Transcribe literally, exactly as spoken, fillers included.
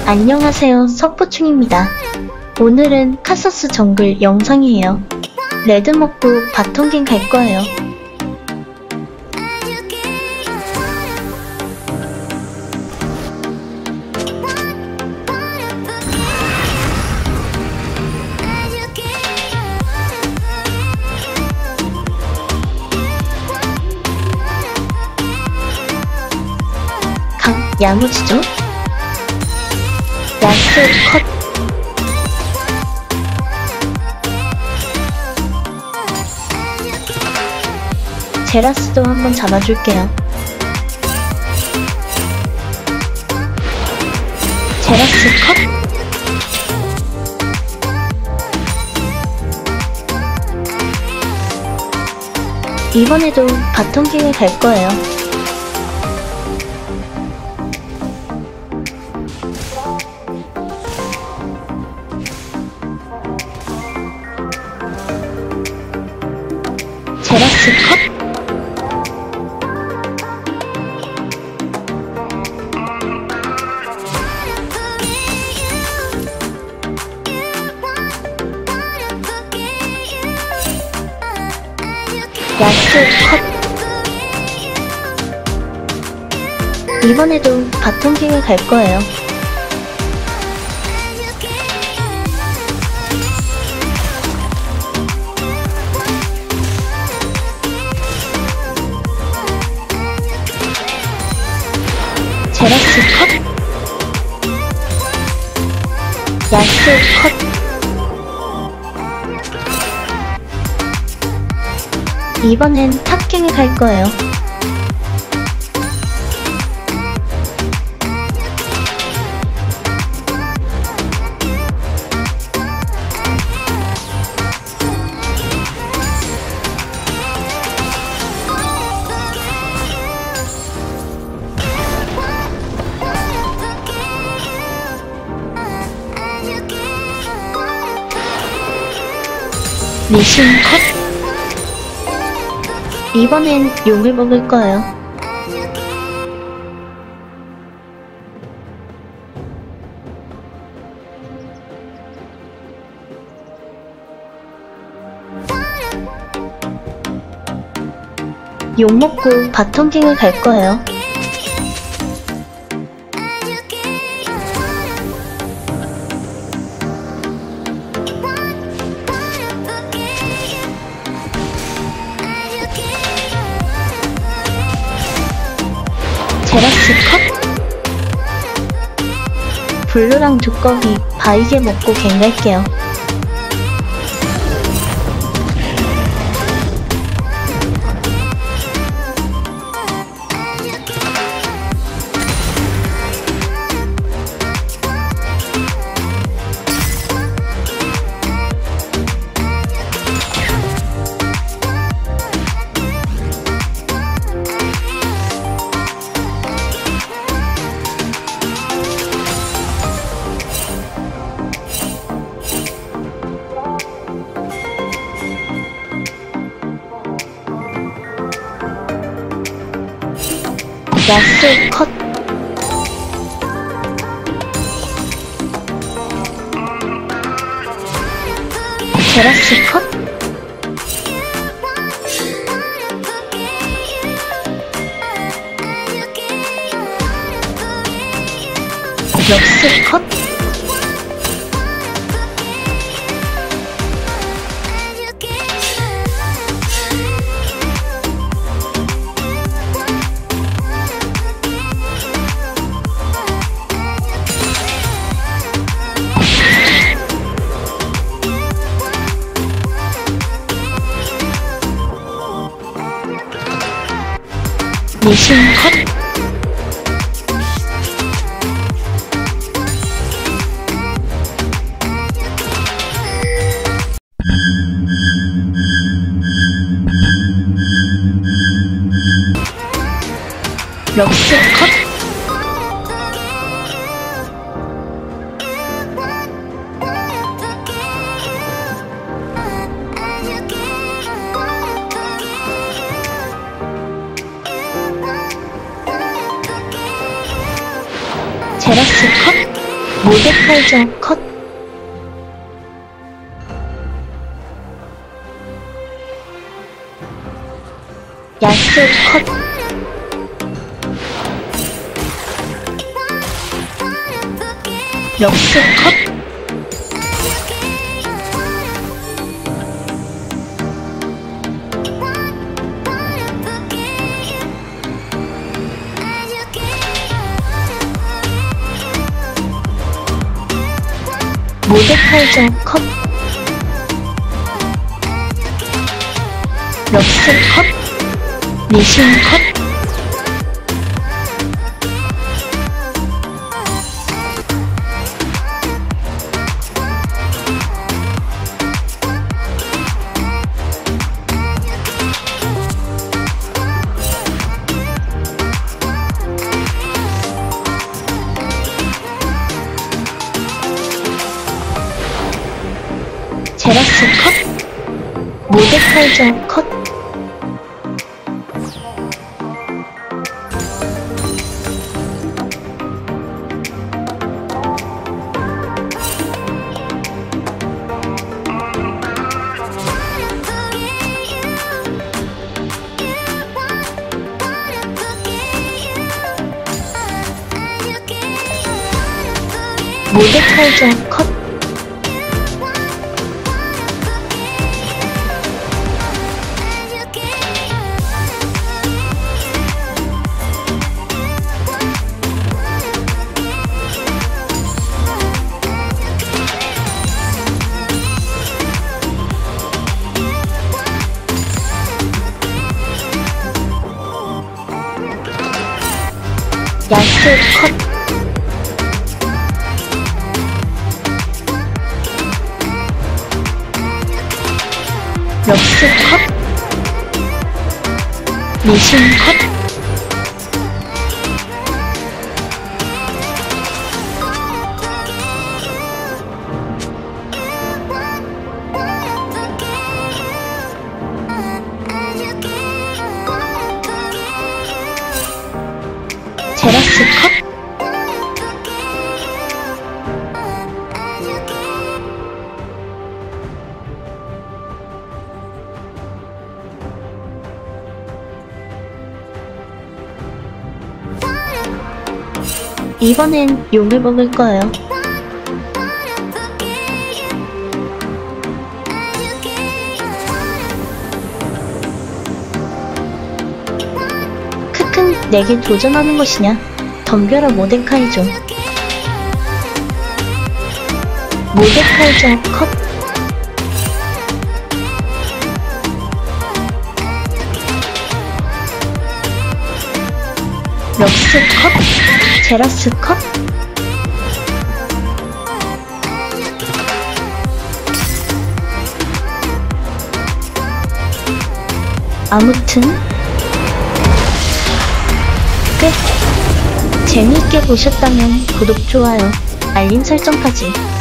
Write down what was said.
안녕하세요, 석보충입니다. 오늘은 카서스 정글 영상이에요. 레드 먹고 바텀갱 갈 거예요. 강 야무지죠? 야스 컷. 제라스도 한번 잡아줄게요. 제라스 컷. 이번에도 바텀갱을 갈 거예요. 제라스 컷. 야스 컷. 이번에도 바텀갱을 갈 거예요. 제라스 컷. 야스 컷. 이번엔 탑갱을 갈 거예요. 리신 컷. 이번엔 용을 먹을 거예요. 용 먹고 바텀갱을 갈 거예요. 제라스 컷. 블루랑 두꺼비 바이게 먹고 갱 갈게요. 야스 컷. 제라스 컷. 럭스 컷. 리신 컷. 럭스 컷. 제라스 컷. 모데카이저 컷. 야스 컷. 럭스 컷. 모데카이저 컷. 럭스 컷. 리신 컷. 제라스 컷. 모데카이저 컷. 모데카이저 컷. 야스 컷. 럭스 컷. 리신 컷. 제라스 컷. 이번엔 욕을 먹을 거예요. 크큰 내게 도전하는 것이냐? 덤벼라 모데카이저. 모데카이저 컷. 럭스 컷. 제라스 컷. 아무튼 끝. 재미있게 보셨다면 구독, 좋아요, 알림 설정까지